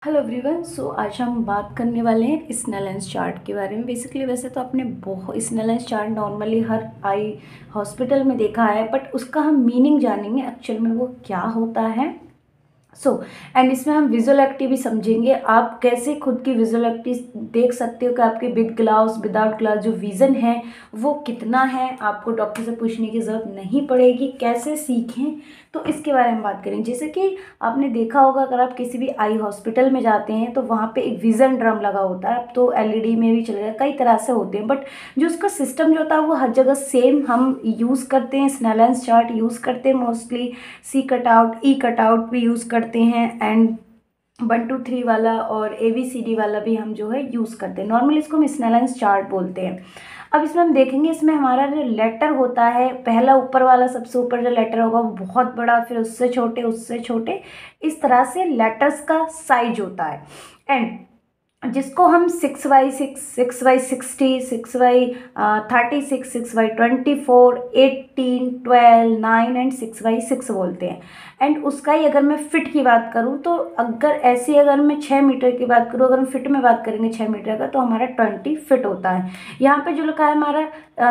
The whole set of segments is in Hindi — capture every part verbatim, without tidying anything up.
Hello everyone. सो आज हम बात करने वाले हैं स्नेलेंस चार्ट के बारे में। बेसिकली वैसे तो आपने बहुत स्नेलेंस चार्ट नॉर्मली हर आई हॉस्पिटल में देखा है, बट उसका हम मीनिंग जानेंगे एक्चुअल में वो क्या होता है। सो so, एंड इसमें हम विजुअल एक्टिव भी समझेंगे, आप कैसे खुद की विजुअल एक्टिव देख सकते हो कि आपके विद ग्लास विदाउट ग्लास जो विज़न है वो कितना है। आपको डॉक्टर से पूछने की ज़रूरत नहीं पड़ेगी, कैसे सीखें तो इसके बारे में बात करें। जैसे कि आपने देखा होगा, अगर आप किसी भी आई हॉस्पिटल में जाते हैं तो वहाँ पे एक विज़न ड्रम लगा होता है। अब तो एलईडी में भी चलेगा, कई तरह से होते हैं, बट जो उसका सिस्टम जो होता है वो हर जगह सेम हम यूज़ करते हैं। स्नेलेंस चार्ट यूज़ करते हैं mostly, C cut out, E cut out भी यूज़ करते हैं, एंड वन टू थ्री वाला और ए बी सी डी वाला भी हम जो है यूज़ करते हैं। नॉर्मली इसको हम स्नेलेंस चार्ट बोलते हैं। अब इसमें हम देखेंगे, इसमें हमारा जो लेटर होता है, पहला ऊपर वाला सबसे ऊपर जो लेटर होगा वो बहुत बड़ा, फिर उससे छोटे, उससे छोटे, इस तरह से लेटर्स का साइज होता है। एंड जिसको हम six by six, six by sixty, six by thirty six, six by twenty four, eighteen, twelve, nine and six by six बोलते हैं। एंड उसका ही अगर मैं फिट की बात करूँ तो अगर ऐसी अगर मैं छः मीटर की बात करूँ, अगर हम फिट में बात करेंगे छः मीटर का, तो हमारा ट्वेंटी फिट होता है। यहाँ पे जो लिखा है हमारा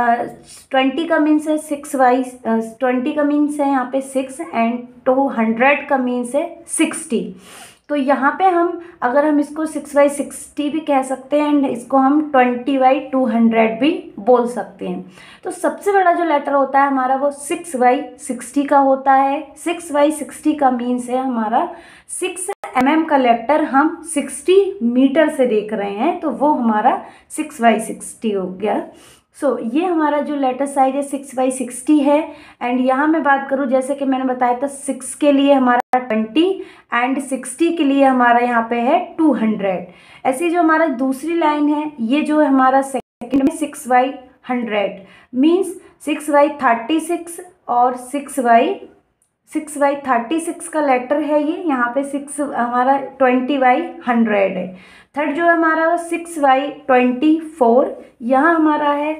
ट्वेंटी का मीन्स है सिक्स बाई ट्वेंटी का मीन्स है यहाँ पे सिक्स, एंड टू हंड्रेड का मीन्स है सिक्सटी। तो यहाँ पे हम अगर हम इसको सिक्स बाई सिक्सटी भी कह सकते हैं, एंड इसको हम ट्वेंटी बाई टू हंड्रेड भी बोल सकते हैं। तो सबसे बड़ा जो लेटर होता है हमारा वो सिक्स बाई सिक्सटी का होता है। सिक्स बाई सिक्सटी का मीन्स है हमारा सिक्स एम एम का लेटर हम सिक्सटी मीटर से देख रहे हैं, तो वो हमारा सिक्स बाई सिक्सटी हो गया। सो so, ये हमारा जो लेटर साइज है सिक्स बाई सिक्सटी है। एंड यहाँ मैं बात करूँ, जैसे कि मैंने बताया था, सिक्स के लिए हमारा ट्वेंटी एंड सिक्सटी के लिए हमारा यहाँ पे है टू हंड्रेड। ऐसी जो हमारा दूसरी लाइन है, ये जो है हमारा सेकंड में six by hundred means six by thirty six और six by six by thirty six का लेटर है ये। यहाँ पे सिक्स हमारा ट्वेंटी बाई हंड्रेड है। थर्ड जो हमारा सिक्स बाई ट्वेंटी फोर, यहाँ हमारा है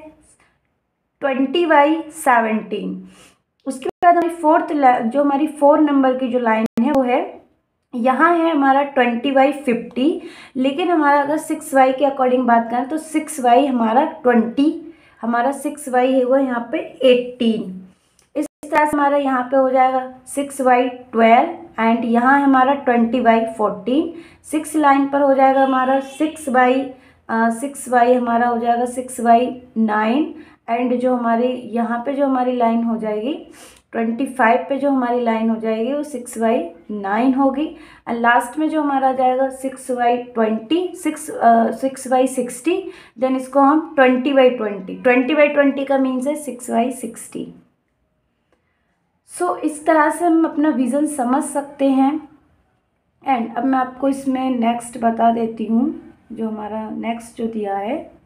ट्वेंटी बाई सेवनटीन। उसके बाद हमारी फोर्थ जो हमारी फोर नंबर की जो लाइन है वो है, यहाँ है हमारा ट्वेंटी बाई फिफ्टी, लेकिन हमारा अगर सिक्स बाई के अकॉर्डिंग बात करें तो सिक्स बाई हमारा ट्वेंटी, हमारा सिक्स बाई है वो यहाँ पे एटीन। इस तरह से हमारा यहाँ पे हो जाएगा सिक्स बाई ट्वेल्व, एंड यहाँ है हमारा twenty by fourteen. Six line पर हो जाएगा हमारा सिक्स बाई सिक्स बाई हमारा हो जाएगा सिक्स बाई नाइन, एंड जो हमारी यहाँ पे जो हमारी लाइन हो जाएगी ट्वेंटी फाइव पे जो हमारी लाइन हो जाएगी वो सिक्स बाई नाइन होगी। एंड लास्ट में जो हमारा जाएगा six by twenty six six by sixty, then इसको हम twenty by twenty, twenty by twenty का मीन्स है सिक्स बाई सिक्सटी। सो इस तरह से हम अपना विज़न समझ सकते हैं। एंड अब मैं आपको इसमें नेक्स्ट बता देती हूँ, जो हमारा नेक्स्ट जो दिया है